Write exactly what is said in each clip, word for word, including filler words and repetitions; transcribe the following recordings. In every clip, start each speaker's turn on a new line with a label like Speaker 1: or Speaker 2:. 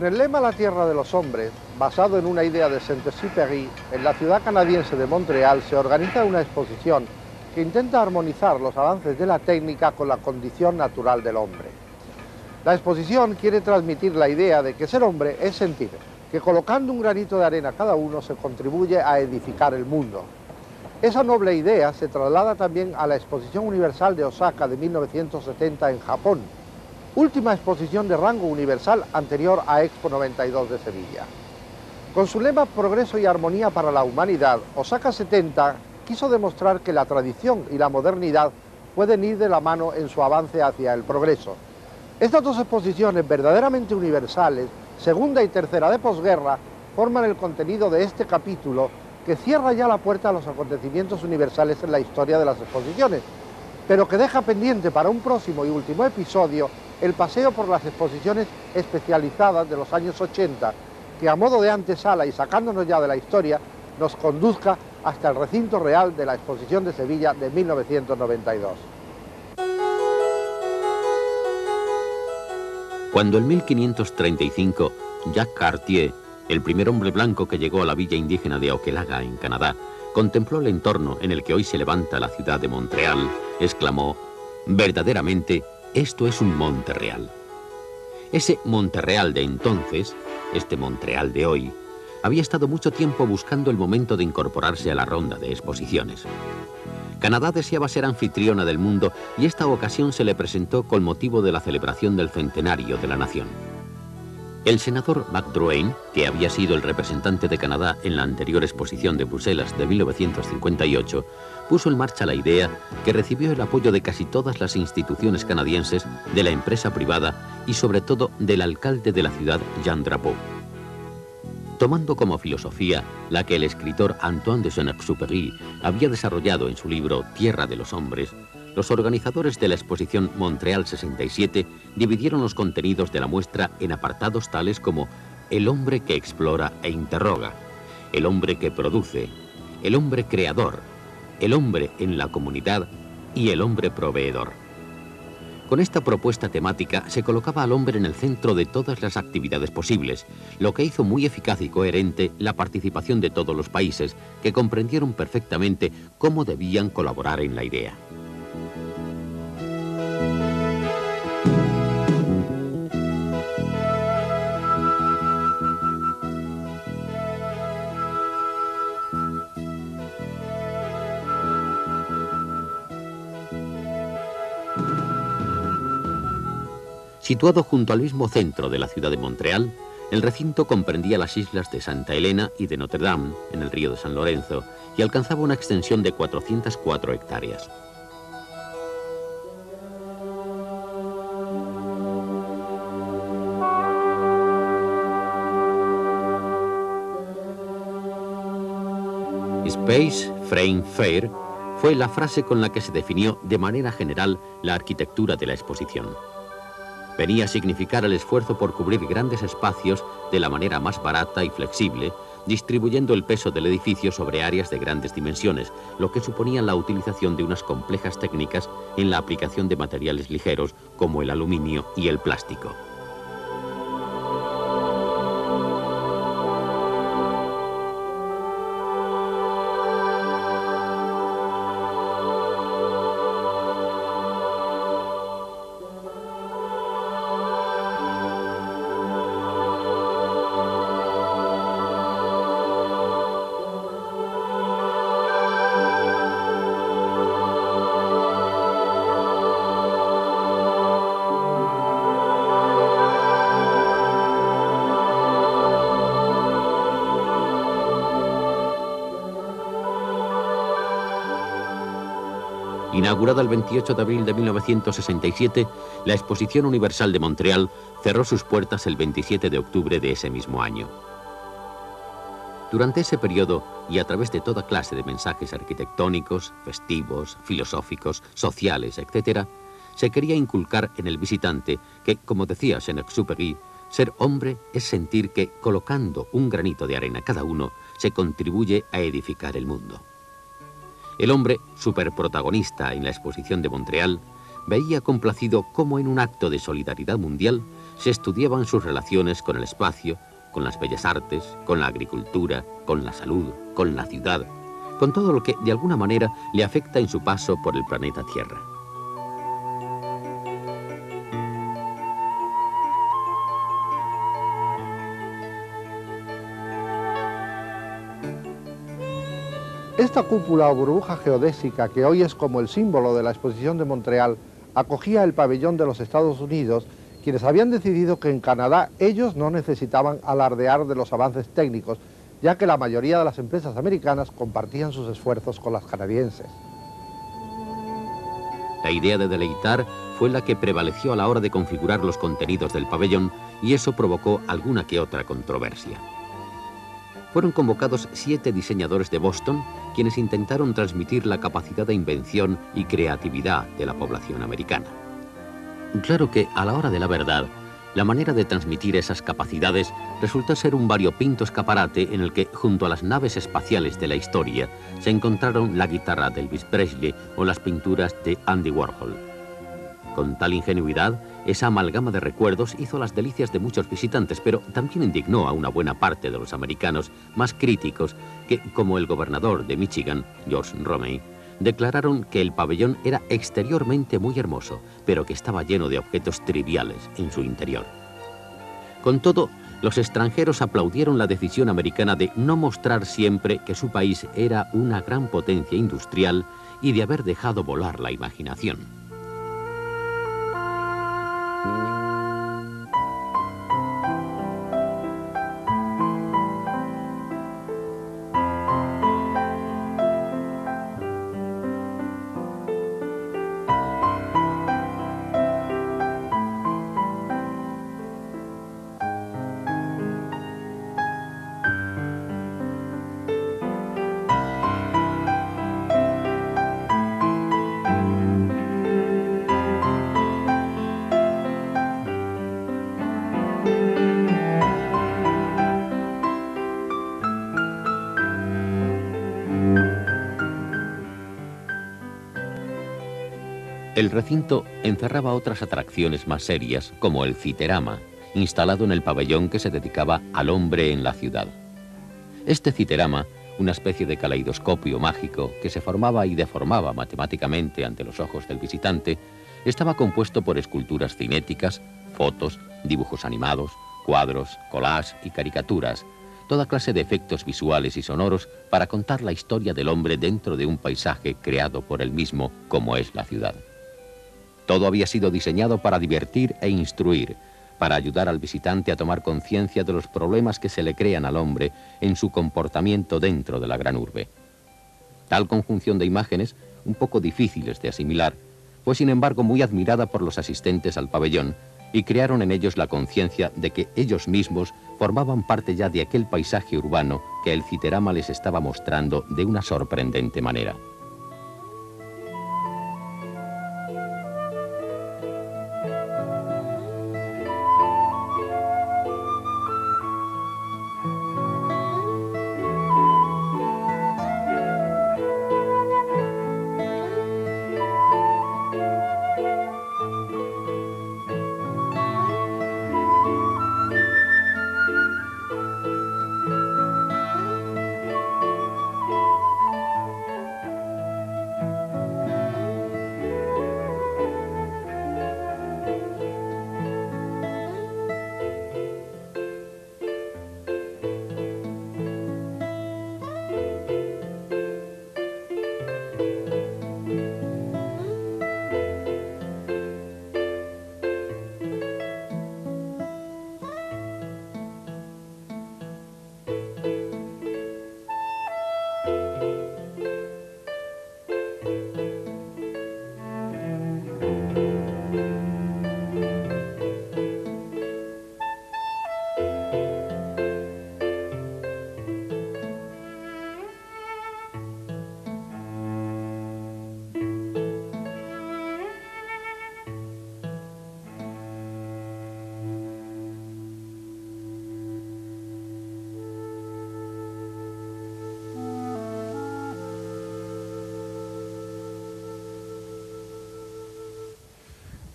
Speaker 1: Con el lema La Tierra de los Hombres, basado en una idea de Saint-Exupéry, en la ciudad canadiense de Montreal se organiza una exposición que intenta armonizar los avances de la técnica con la condición natural del hombre. La exposición quiere transmitir la idea de que ser hombre es sentir, que colocando un granito de arena cada uno se contribuye a edificar el mundo. Esa noble idea se traslada también a la Exposición Universal de Osaka de mil novecientos setenta en Japón, última exposición de rango universal anterior a Expo noventa y dos de Sevilla. Con su lema Progreso y Armonía para la Humanidad, Osaka setenta quiso demostrar que la tradición y la modernidad pueden ir de la mano en su avance hacia el progreso. Estas dos exposiciones verdaderamente universales, segunda y tercera de posguerra, forman el contenido de este capítulo que cierra ya la puerta a los acontecimientos universales en la historia de las exposiciones, pero que deja pendiente para un próximo y último episodio el paseo por las exposiciones especializadas de los años ochenta, que a modo de antesala y sacándonos ya de la historia, nos conduzca hasta el recinto real de la Exposición de Sevilla de mil novecientos noventa y dos.
Speaker 2: Cuando en mil quinientos treinta y cinco Jacques Cartier, el primer hombre blanco que llegó a la villa indígena de Hochelaga, en Canadá, contempló el entorno en el que hoy se levanta la ciudad de Montreal, exclamó: verdaderamente, esto es un monte real. Ese Montreal de entonces, este Montreal de hoy, había estado mucho tiempo buscando el momento de incorporarse a la ronda de exposiciones. Canadá deseaba ser anfitriona del mundo y esta ocasión se le presentó con motivo de la celebración del centenario de la nación. El senador McDrouin, que había sido el representante de Canadá en la anterior exposición de Bruselas de mil novecientos cincuenta y ocho, puso en marcha la idea que recibió el apoyo de casi todas las instituciones canadienses, de la empresa privada y sobre todo del alcalde de la ciudad, Jean Drapeau. Tomando como filosofía la que el escritor Antoine de Saint-Exupéry había desarrollado en su libro Tierra de los Hombres, los organizadores de la exposición Montreal sesenta y siete dividieron los contenidos de la muestra en apartados tales como el hombre que explora e interroga, el hombre que produce, el hombre creador, el hombre en la comunidad y el hombre proveedor. Con esta propuesta temática se colocaba al hombre en el centro de todas las actividades posibles, lo que hizo muy eficaz y coherente la participación de todos los países, que comprendieron perfectamente cómo debían colaborar en la idea. Situado junto al mismo centro de la ciudad de Montreal, el recinto comprendía las islas de Santa Elena y de Notre Dame, en el río de San Lorenzo, y alcanzaba una extensión de cuatrocientas cuatro hectáreas. Space Frame Fair fue la frase con la que se definió de manera general la arquitectura de la exposición. Venía a significar el esfuerzo por cubrir grandes espacios de la manera más barata y flexible, distribuyendo el peso del edificio sobre áreas de grandes dimensiones, lo que suponía la utilización de unas complejas técnicas en la aplicación de materiales ligeros como el aluminio y el plástico. Inaugurada el veintiocho de abril de mil novecientos sesenta y siete, la Exposición Universal de Montreal cerró sus puertas el veintisiete de octubre de ese mismo año. Durante ese periodo, y a través de toda clase de mensajes arquitectónicos, festivos, filosóficos, sociales, etcétera, se quería inculcar en el visitante que, como decía Saint-Exupéry, ser hombre es sentir que, colocando un granito de arena cada uno, se contribuye a edificar el mundo. El hombre, superprotagonista en la exposición de Montreal, veía complacido cómo en un acto de solidaridad mundial se estudiaban sus relaciones con el espacio, con las bellas artes, con la agricultura, con la salud, con la ciudad, con todo lo que de alguna manera le afecta en su paso por el planeta Tierra.
Speaker 1: Esta cúpula o burbuja geodésica, que hoy es como el símbolo de la exposición de Montreal, acogía el pabellón de los Estados Unidos, quienes habían decidido que en Canadá ellos no necesitaban alardear de los avances técnicos, ya que la mayoría de las empresas americanas compartían sus esfuerzos con las canadienses.
Speaker 2: La idea de deleitar fue la que prevaleció a la hora de configurar los contenidos del pabellón, y eso provocó alguna que otra controversia. Fueron convocados siete diseñadores de Boston, quienes intentaron transmitir la capacidad de invención y creatividad de la población americana. Claro que, a la hora de la verdad, la manera de transmitir esas capacidades resultó ser un variopinto escaparate en el que, junto a las naves espaciales de la historia, se encontraron la guitarra de Elvis Presley o las pinturas de Andy Warhol. Con tal ingenuidad, esa amalgama de recuerdos hizo las delicias de muchos visitantes, pero también indignó a una buena parte de los americanos más críticos que, como el gobernador de Michigan, George Romney, declararon que el pabellón era exteriormente muy hermoso, pero que estaba lleno de objetos triviales en su interior. Con todo, los extranjeros aplaudieron la decisión americana de no mostrar siempre que su país era una gran potencia industrial y de haber dejado volar la imaginación. El recinto encerraba otras atracciones más serias, como el citerama, instalado en el pabellón que se dedicaba al hombre en la ciudad. Este citerama, una especie de caleidoscopio mágico que se formaba y deformaba matemáticamente ante los ojos del visitante, estaba compuesto por esculturas cinéticas, fotos, dibujos animados, cuadros, collages y caricaturas, toda clase de efectos visuales y sonoros para contar la historia del hombre dentro de un paisaje creado por él mismo, como es la ciudad. Todo había sido diseñado para divertir e instruir, para ayudar al visitante a tomar conciencia de los problemas que se le crean al hombre en su comportamiento dentro de la gran urbe. Tal conjunción de imágenes, un poco difíciles de asimilar, fue sin embargo muy admirada por los asistentes al pabellón y crearon en ellos la conciencia de que ellos mismos formaban parte ya de aquel paisaje urbano que el citerama les estaba mostrando de una sorprendente manera.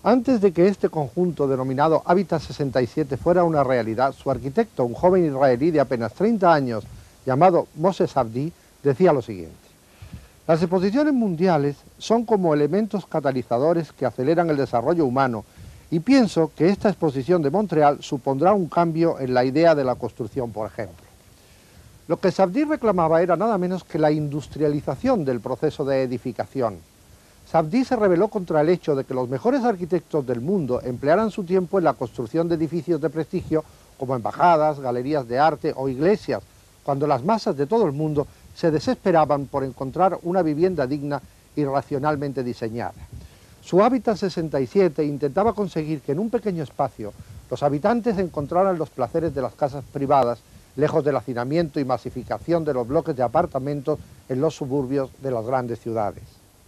Speaker 1: Antes de que este conjunto denominado Hábitat sesenta y siete fuera una realidad, su arquitecto, un joven israelí de apenas treinta años, llamado Moses Safdie, decía lo siguiente: las exposiciones mundiales son como elementos catalizadores que aceleran el desarrollo humano, y pienso que esta exposición de Montreal supondrá un cambio en la idea de la construcción, por ejemplo. Lo que Safdie reclamaba era nada menos que la industrialización del proceso de edificación. Safdie se rebeló contra el hecho de que los mejores arquitectos del mundo emplearan su tiempo en la construcción de edificios de prestigio como embajadas, galerías de arte o iglesias, cuando las masas de todo el mundo se desesperaban por encontrar una vivienda digna y racionalmente diseñada. Su Hábitat sesenta y siete intentaba conseguir que en un pequeño espacio los habitantes encontraran los placeres de las casas privadas, lejos del hacinamiento y masificación de los bloques de apartamentos en los suburbios de las grandes ciudades.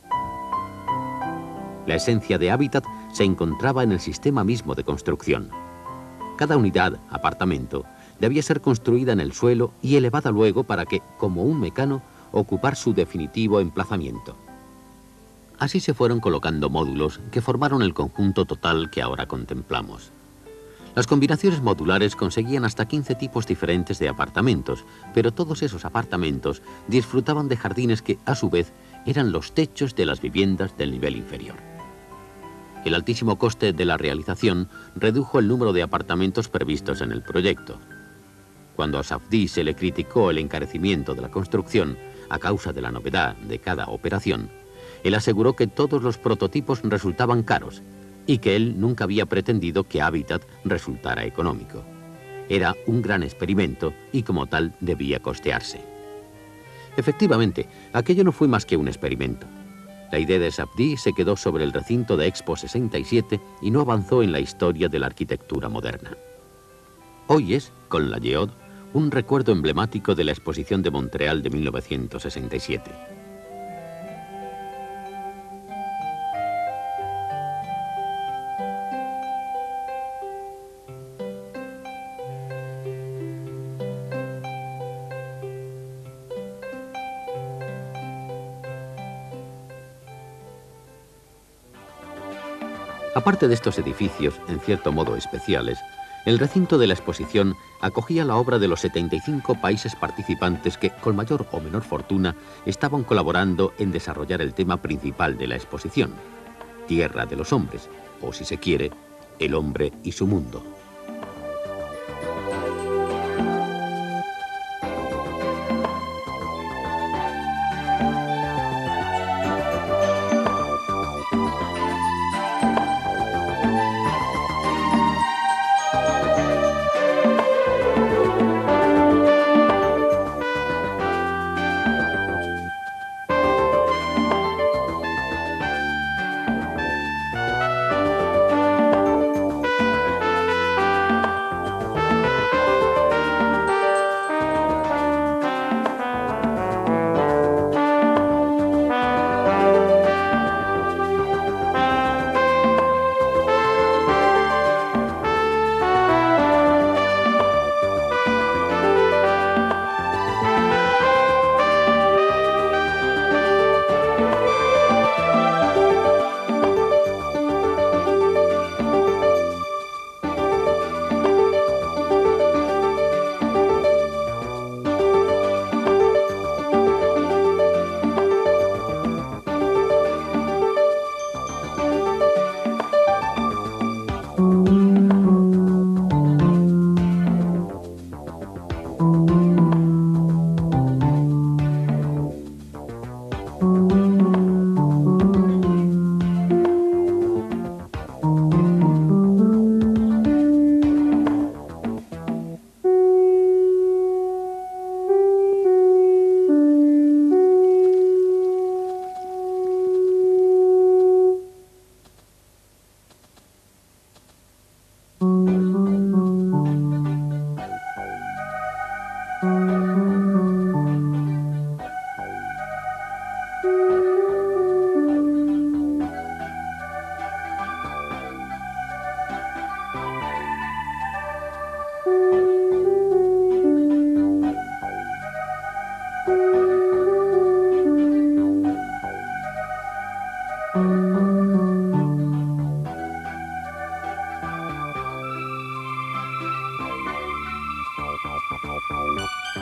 Speaker 2: La esencia de Hábitat se encontraba en el sistema mismo de construcción. Cada unidad, apartamento, debía ser construida en el suelo y elevada luego para que, como un mecano, ocupar su definitivo emplazamiento. Así se fueron colocando módulos que formaron el conjunto total que ahora contemplamos. Las combinaciones modulares conseguían hasta quince tipos diferentes de apartamentos, pero todos esos apartamentos disfrutaban de jardines que, a su vez, eran los techos de las viviendas del nivel inferior. El altísimo coste de la realización redujo el número de apartamentos previstos en el proyecto. Cuando a Safdie se le criticó el encarecimiento de la construcción a causa de la novedad de cada operación, él aseguró que todos los prototipos resultaban caros y que él nunca había pretendido que Hábitat resultara económico. Era un gran experimento y como tal debía costearse. Efectivamente, aquello no fue más que un experimento. La idea de Safdie se quedó sobre el recinto de Expo sesenta y siete y no avanzó en la historia de la arquitectura moderna. Hoy es, con la Geode, un recuerdo emblemático de la exposición de Montreal de mil novecientos sesenta y siete. Aparte de estos edificios, en cierto modo especiales, el recinto de la exposición acogía la obra de los setenta y cinco países participantes que, con mayor o menor fortuna, estaban colaborando en desarrollar el tema principal de la exposición: Tierra de los hombres, o si se quiere, el hombre y su mundo.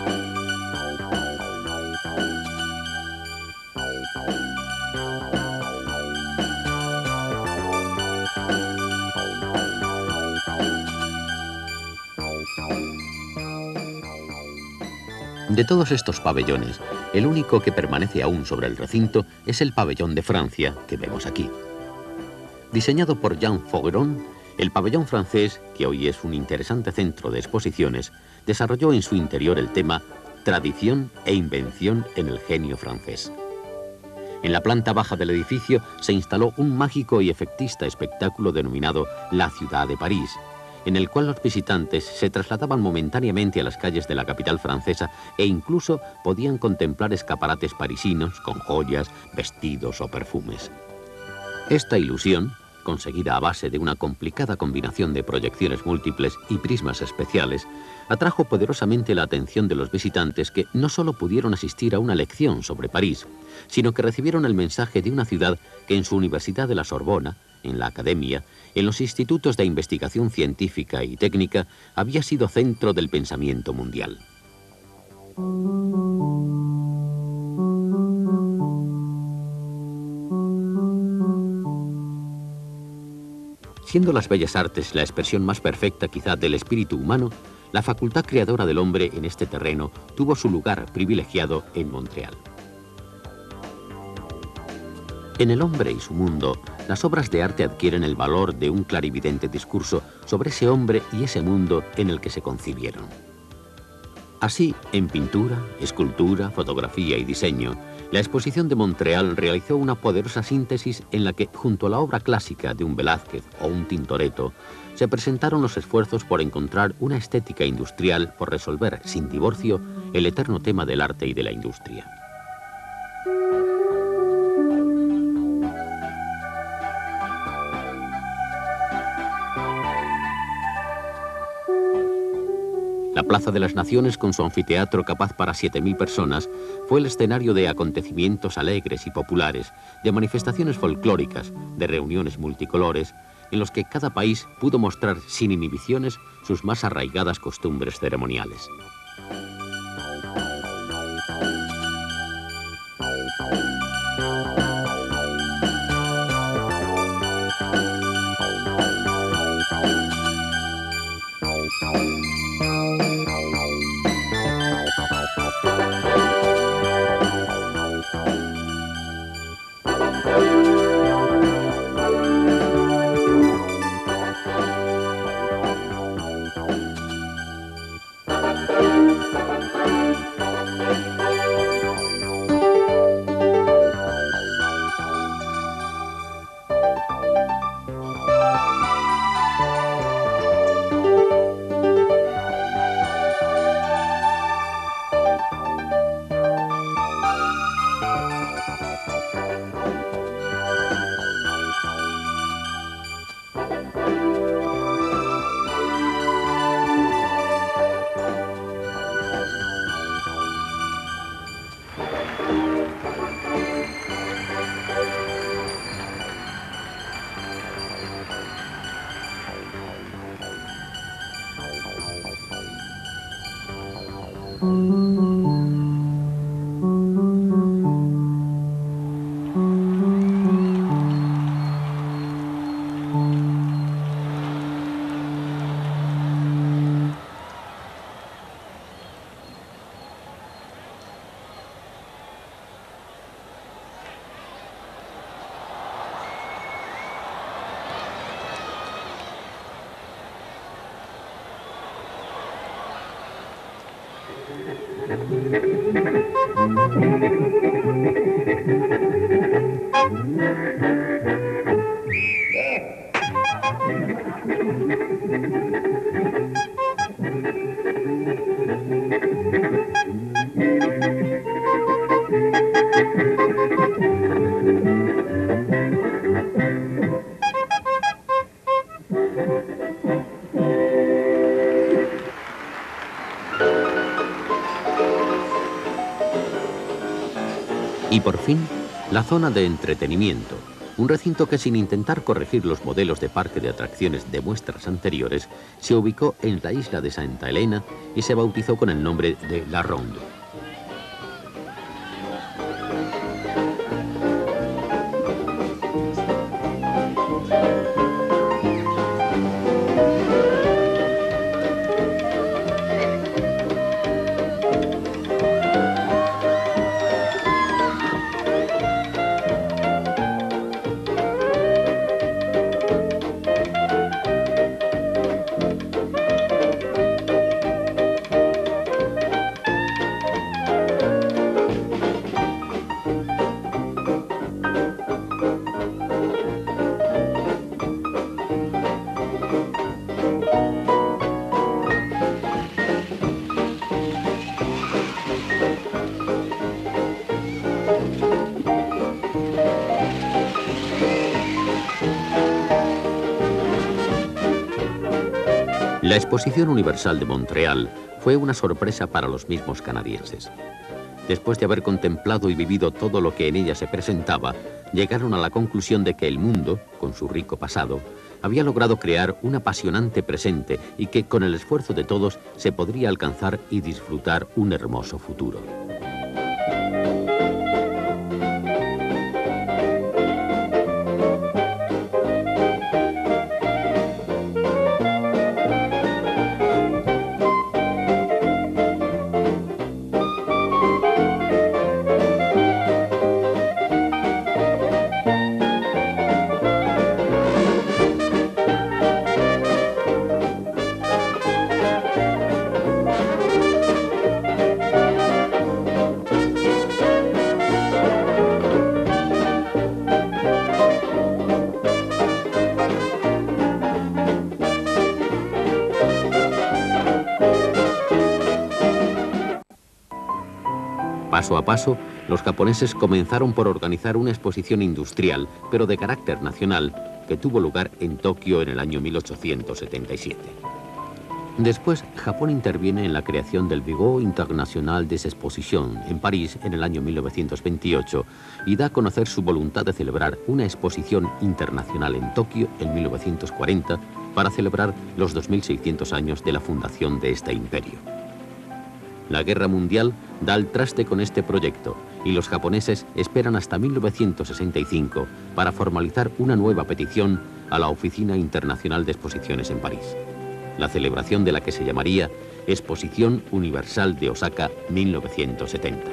Speaker 2: De todos estos pabellones, el único que permanece aún sobre el recinto es el pabellón de Francia, que vemos aquí. Diseñado por Jean Faugeron, el pabellón francés, que hoy es un interesante centro de exposiciones, desarrolló en su interior el tema Tradición e invención en el genio francés. En la planta baja del edificio se instaló un mágico y efectista espectáculo denominado La Ciudad de París, en el cual los visitantes se trasladaban momentáneamente a las calles de la capital francesa e incluso podían contemplar escaparates parisinos con joyas, vestidos o perfumes. Esta ilusión, conseguida a base de una complicada combinación de proyecciones múltiples y prismas especiales, atrajo poderosamente la atención de los visitantes que no solo pudieron asistir a una lección sobre París, sino que recibieron el mensaje de una ciudad que en su Universidad de la Sorbona, en la Academia, en los institutos de investigación científica y técnica, había sido centro del pensamiento mundial. Siendo las bellas artes la expresión más perfecta quizá del espíritu humano, la facultad creadora del hombre en este terreno tuvo su lugar privilegiado en Montreal. En El hombre y su mundo, las obras de arte adquieren el valor de un clarividente discurso sobre ese hombre y ese mundo en el que se concibieron. Así, en pintura, escultura, fotografía y diseño, la exposición de Montreal realizó una poderosa síntesis en la que, junto a la obra clásica de un Velázquez o un Tintoretto, se presentaron los esfuerzos por encontrar una estética industrial por resolver, sin divorcio, el eterno tema del arte y de la industria. La Plaza de las Naciones, con su anfiteatro capaz para siete mil personas, fue el escenario de acontecimientos alegres y populares, de manifestaciones folclóricas, de reuniones multicolores, en los que cada país pudo mostrar sin inhibiciones sus más arraigadas costumbres ceremoniales. Y por fin, la zona de entretenimiento, Un recinto que, sin intentar corregir los modelos de parque de atracciones de muestras anteriores, se ubicó en la isla de Santa Elena y se bautizó con el nombre de La Ronde. La Exposición Universal de Montreal fue una sorpresa para los mismos canadienses. Después de haber contemplado y vivido todo lo que en ella se presentaba, llegaron a la conclusión de que el mundo, con su rico pasado, había logrado crear un apasionante presente y que con el esfuerzo de todos se podría alcanzar y disfrutar un hermoso futuro. Paso a paso, los japoneses comenzaron por organizar una exposición industrial, pero de carácter nacional, que tuvo lugar en Tokio en el año mil ochocientos setenta y siete. Después, Japón interviene en la creación del Bureau International des Expositions en París en el año mil novecientos veintiocho y da a conocer su voluntad de celebrar una exposición internacional en Tokio en mil novecientos cuarenta para celebrar los dos mil seiscientos años de la fundación de este imperio. La Guerra Mundial da al traste con este proyecto y los japoneses esperan hasta mil novecientos sesenta y cinco para formalizar una nueva petición a la Oficina Internacional de Exposiciones en París, la celebración de la que se llamaría Exposición Universal de Osaka mil novecientos setenta.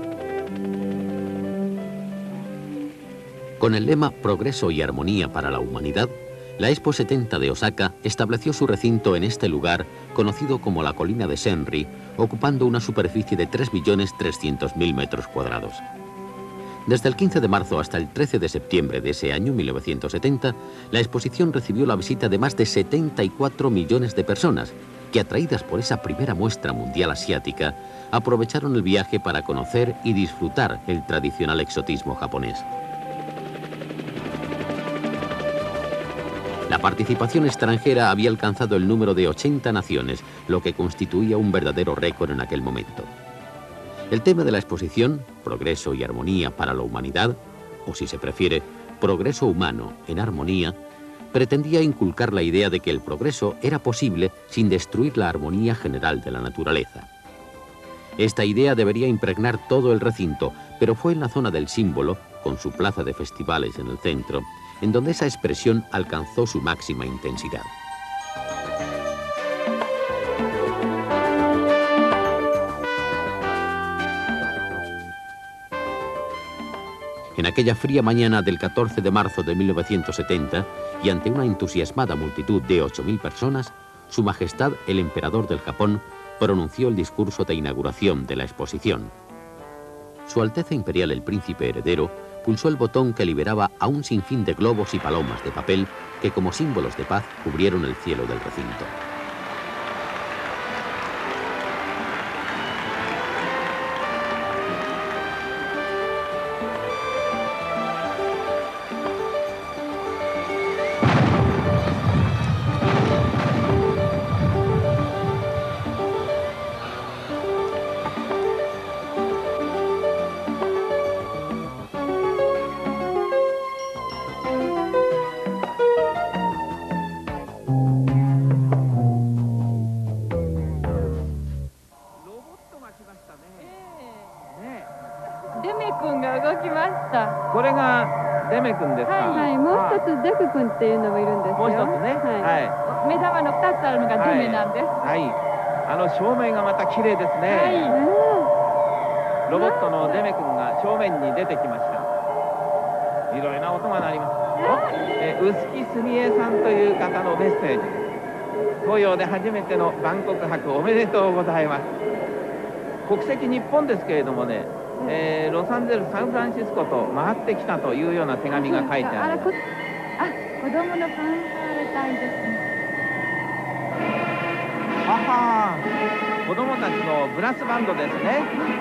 Speaker 2: Con el lema Progreso y Armonía para la Humanidad, la Expo setenta de Osaka estableció su recinto en este lugar, conocido como la colina de Senri, ocupando una superficie de tres millones trescientos mil metros cuadrados. Desde el quince de marzo hasta el trece de septiembre de ese año mil novecientos setenta, la exposición recibió la visita de más de setenta y cuatro millones de personas, que atraídas por esa primera muestra mundial asiática, aprovecharon el viaje para conocer y disfrutar el tradicional exotismo japonés. La participación extranjera había alcanzado el número de ochenta naciones, lo que constituía un verdadero récord en aquel momento. El tema de la exposición, Progreso y Armonía para la Humanidad, o si se prefiere, Progreso Humano en Armonía, pretendía inculcar la idea de que el progreso era posible sin destruir la armonía general de la naturaleza. Esta idea debería impregnar todo el recinto, pero fue en la zona del símbolo, con su plaza de festivales en el centro, en donde esa expresión alcanzó su máxima intensidad. En aquella fría mañana del catorce de marzo de mil novecientos setenta, y ante una entusiasmada multitud de ocho mil personas, Su Majestad el Emperador del Japón pronunció el discurso de inauguración de la exposición. Su Alteza Imperial el Príncipe Heredero pulsó el botón que liberaba a un sinfín de globos y palomas de papel que como símbolos de paz cubrieron el cielo del recinto.
Speaker 3: デメ君が動きました。
Speaker 4: これがデメ君ですか。
Speaker 3: はい、もう一つデク君っていうのもいるんですよ。
Speaker 4: もう一つね。はい。
Speaker 3: 目玉の二つあるのがデメなんです。
Speaker 4: はい。あの正面がまた綺麗ですね。はい。ロボットのデメ君が正面に出てきました。いろいろな音が鳴ります。え、臼木すみえさんという方のメッセージ。東洋で初めての万国博おめでとうございます。国籍日本ですけれどもね、えー、ロサンゼルス、サンフランシスコと回ってきたというような手紙が書いてある。あ、子
Speaker 3: 供のファンファーレ隊ですね。
Speaker 4: ははー、子供たちのブラスバンドですね。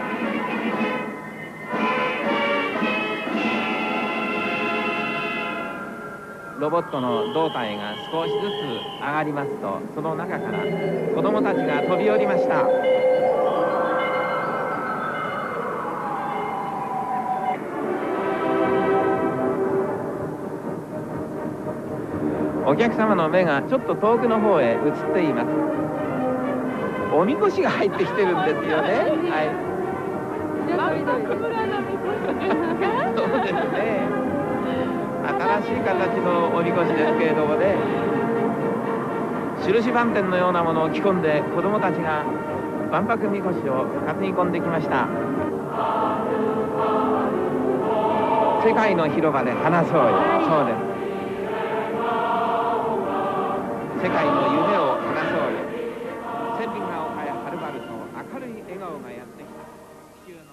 Speaker 4: ロボットの胴体が少しずつ上がりますと、その中から子供たちが飛び降りました。お客様の目がちょっと遠くの方へ移っています。おみこしが入ってきてるんですよね。はい。そうですね。新しい形のおみこしですけれどもね、印番店のようなものを着込んで子供たちが万博みこしを担ぎ込んできました。世界の広場で話そうよ。そうです。世界の夢を話そうよ。千里が丘へはるばると明るい笑顔がやってきた。地球の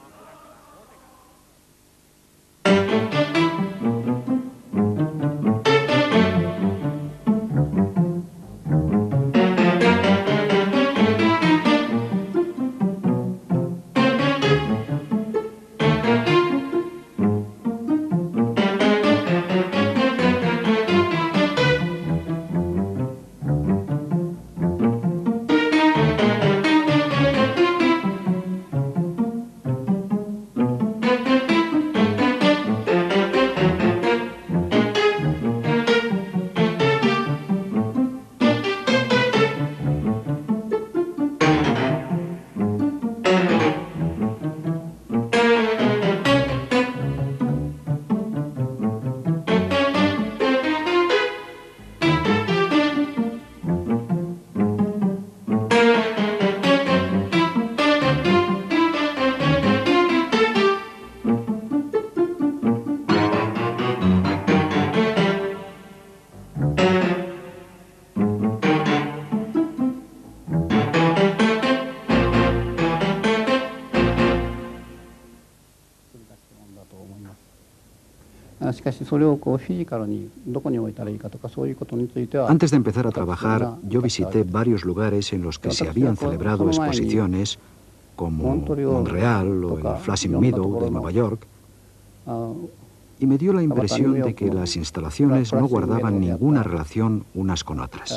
Speaker 5: Antes de empezar a trabajar, yo visité varios lugares en los que se habían celebrado exposiciones, como Montreal o el Flushing Meadow de Nueva York, y me dio la impresión de que las instalaciones no guardaban ninguna relación unas con otras.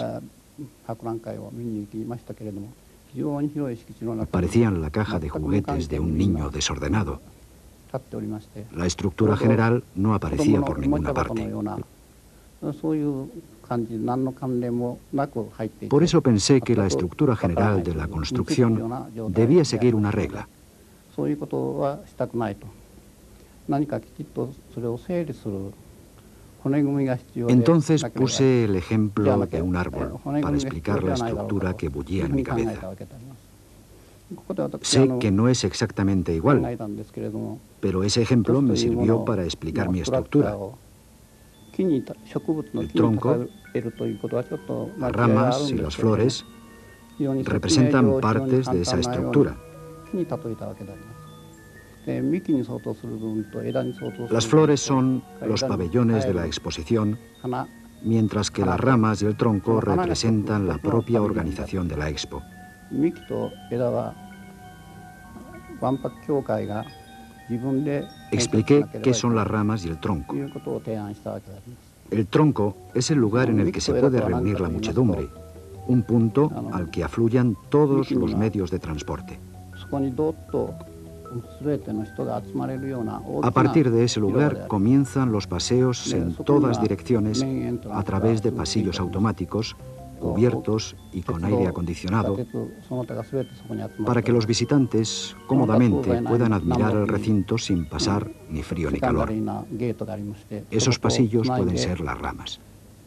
Speaker 5: Parecían la caja de juguetes de un niño desordenado. La estructura general no aparecía por ninguna parte. Por eso pensé que la estructura general de la construcción debía seguir una regla. Entonces puse el ejemplo de un árbol para explicar la estructura que bullía en mi cabeza. Sé que no es exactamente igual, pero ese ejemplo me sirvió para explicar mi estructura. El tronco, las ramas y las flores representan partes de esa estructura. Las flores son los pabellones de la exposición, mientras que las ramas y el tronco representan la propia organización de la expo. Expliqué qué son las ramas y el tronco. El tronco es el lugar en el que se puede reunir la muchedumbre, un punto al que afluyan todos los medios de transporte. A partir de ese lugar comienzan los paseos en todas direcciones a través de pasillos automáticos cubiertos y con aire acondicionado, para que los visitantes cómodamente puedan admirar el recinto sin pasar ni frío ni calor. Esos pasillos pueden ser las ramas.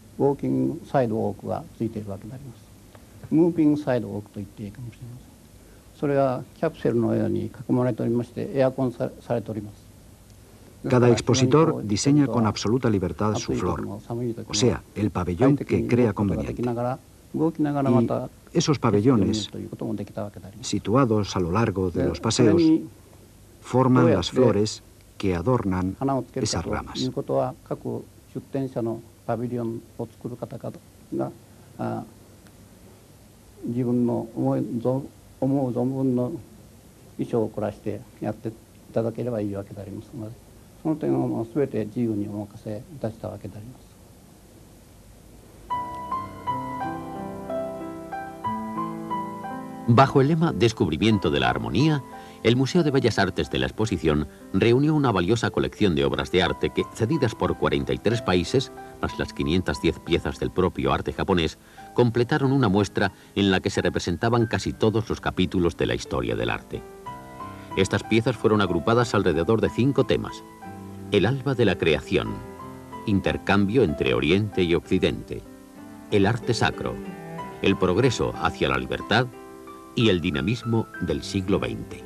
Speaker 5: Cada expositor diseña con absoluta libertad su flor, o sea, el pabellón que crea conveniente. Y esos pabellones, situados a lo largo de los paseos, forman las flores que adornan esas ramas.
Speaker 2: Bajo el lema Descubrimiento de la Armonía, el Museo de Bellas Artes de la Exposición reunió una valiosa colección de obras de arte que, cedidas por cuarenta y tres países, más las quinientas diez piezas del propio arte japonés, completaron una muestra en la que se representaban casi todos los capítulos de la historia del arte. Estas piezas fueron agrupadas alrededor de cinco temas: el alba de la creación, intercambio entre Oriente y Occidente, el arte sacro, el progreso hacia la libertad y el dinamismo del siglo veinte.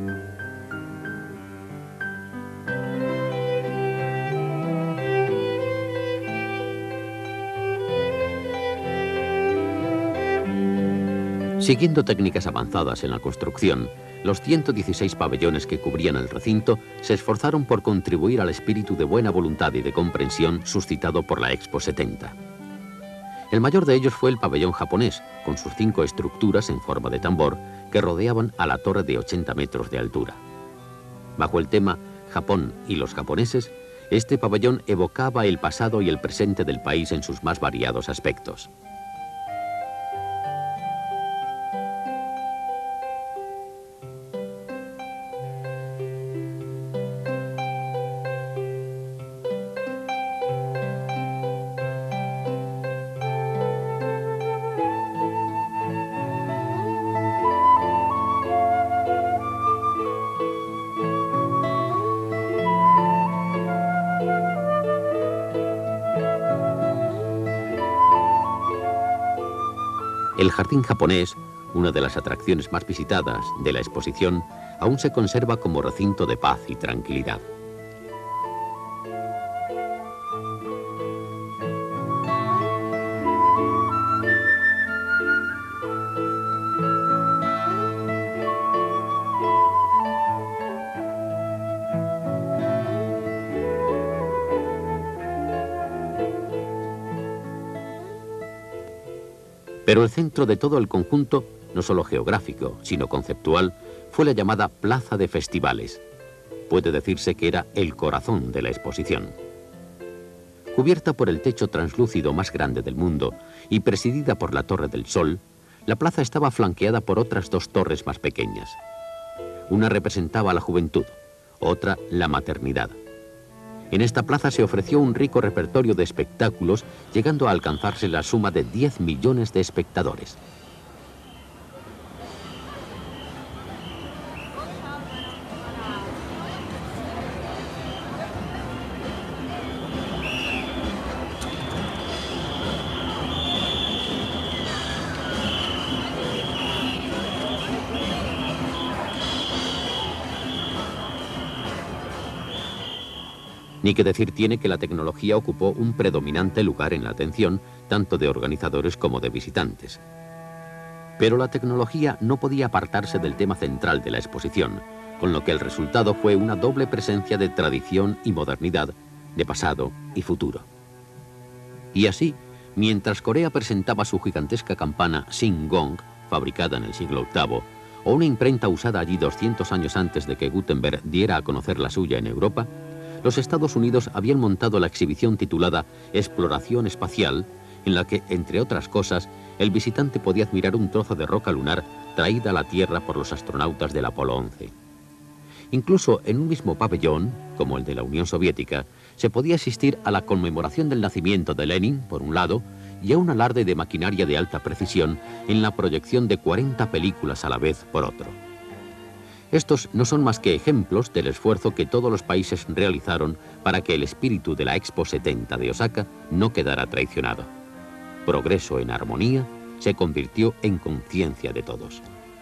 Speaker 2: Siguiendo técnicas avanzadas en la construcción, los ciento dieciséis pabellones que cubrían el recinto se esforzaron por contribuir al espíritu de buena voluntad y de comprensión suscitado por la Expo setenta. El mayor de ellos fue el pabellón japonés, con sus cinco estructuras en forma de tambor que rodeaban a la torre de ochenta metros de altura. Bajo el tema Japón y los japoneses, este pabellón evocaba el pasado y el presente del país en sus más variados aspectos. El jardín japonés, una de las atracciones más visitadas de la exposición, aún se conserva como recinto de paz y tranquilidad. Pero el centro de todo el conjunto, no solo geográfico, sino conceptual, fue la llamada Plaza de Festivales. Puede decirse que era el corazón de la exposición. Cubierta por el techo translúcido más grande del mundo y presidida por la Torre del Sol, la plaza estaba flanqueada por otras dos torres más pequeñas. Una representaba la juventud, otra la maternidad. En esta plaza se ofreció un rico repertorio de espectáculos, llegando a alcanzarse la suma de diez millones de espectadores. Ni que decir tiene que la tecnología ocupó un predominante lugar en la atención, tanto de organizadores como de visitantes. Pero la tecnología no podía apartarse del tema central de la exposición, con lo que el resultado fue una doble presencia de tradición y modernidad, de pasado y futuro. Y así, mientras Corea presentaba su gigantesca campana Shin-Gong, fabricada en el siglo octavo, o una imprenta usada allí doscientos años antes de que Gutenberg diera a conocer la suya en Europa, los Estados Unidos habían montado la exhibición titulada Exploración Espacial, en la que, entre otras cosas, el visitante podía admirar un trozo de roca lunar traída a la Tierra por los astronautas del Apolo once. Incluso en un mismo pabellón, como el de la Unión Soviética, se podía asistir a la conmemoración del nacimiento de Lenin, por un lado, y a un alarde de maquinaria de alta precisión en la proyección de cuarenta películas a la vez por otro. Estos no son más que ejemplos del esfuerzo que todos los países realizaron para que el espíritu de la Expo setenta de Osaka no quedara traicionado. Progreso en armonía se convirtió en conciencia de todos.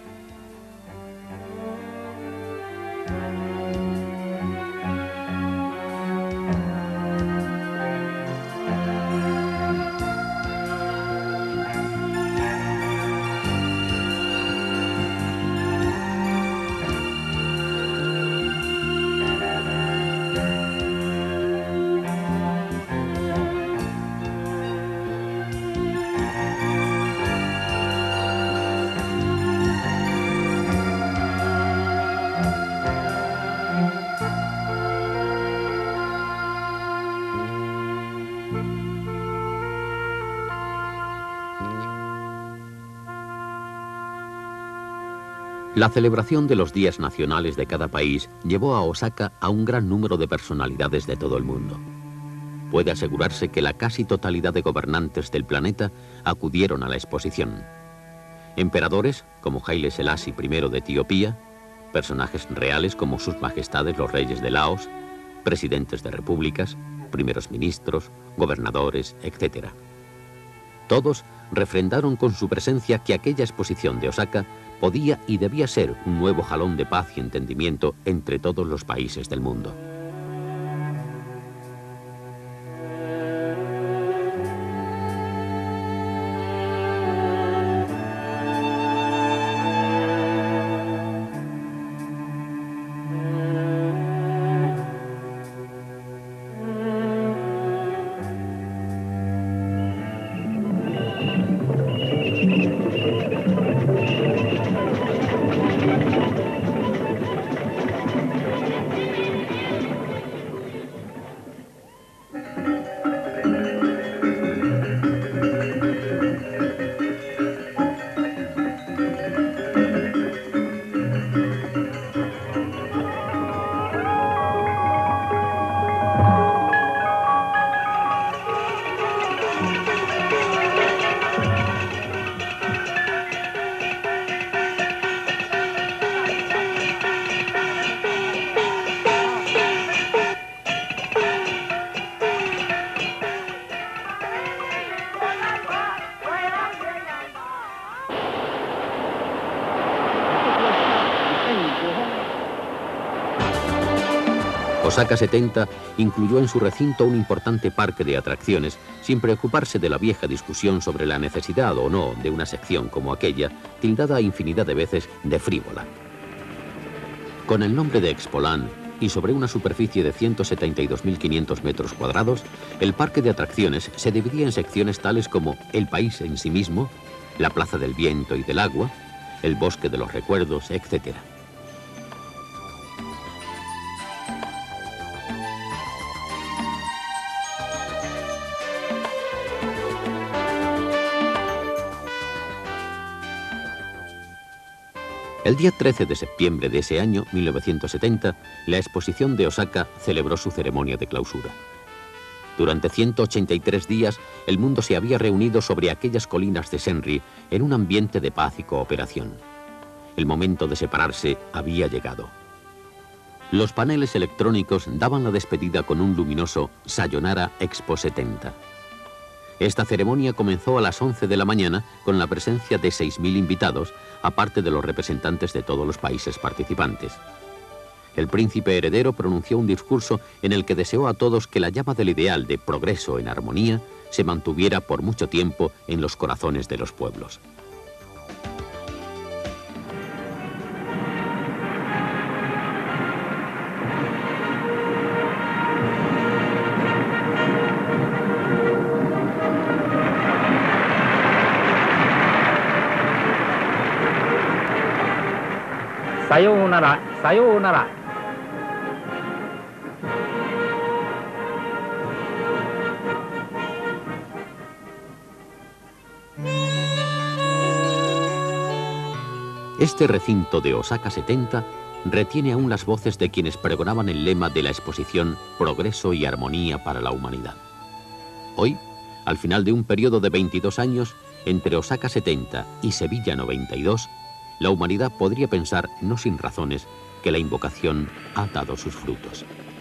Speaker 2: La celebración de los días nacionales de cada país llevó a Osaka a un gran número de personalidades de todo el mundo. Puede asegurarse que la casi totalidad de gobernantes del planeta acudieron a la exposición. Emperadores como Haile Selassie primero de Etiopía, personajes reales como sus majestades los reyes de Laos, presidentes de repúblicas, primeros ministros, gobernadores, etcétera. Todos refrendaron con su presencia que aquella exposición de Osaka podía y debía ser un nuevo jalón de paz y entendimiento entre todos los países del mundo. Osaka setenta incluyó en su recinto un importante parque de atracciones, sin preocuparse de la vieja discusión sobre la necesidad o no de una sección como aquella, tildada infinidad de veces de frívola. Con el nombre de Expoland y sobre una superficie de ciento setenta y dos mil quinientos metros cuadrados, el parque de atracciones se dividía en secciones tales como el país en sí mismo, la plaza del viento y del agua, el bosque de los recuerdos, etcétera. El día trece de septiembre de ese año, mil novecientos setenta, la exposición de Osaka celebró su ceremonia de clausura. Durante ciento ochenta y tres días, el mundo se había reunido sobre aquellas colinas de Senri en un ambiente de paz y cooperación. El momento de separarse había llegado. Los paneles electrónicos daban la despedida con un luminoso Sayonara Expo setenta. Esta ceremonia comenzó a las once de la mañana con la presencia de seis mil invitados, aparte de los representantes de todos los países participantes. El príncipe heredero pronunció un discurso en el que deseó a todos que la llama del ideal de progreso en armonía se mantuviera por mucho tiempo en los corazones de los pueblos.
Speaker 4: Sayonara, sayonara.
Speaker 2: Este recinto de Osaka setenta retiene aún las voces de quienes pregonaban el lema de la exposición Progreso y Armonía para la Humanidad. Hoy, Al final de un periodo de veintidós años, entre Osaka setenta y Sevilla noventa y dos, la humanidad podría pensar, no sin razones, que la invocación ha dado sus frutos.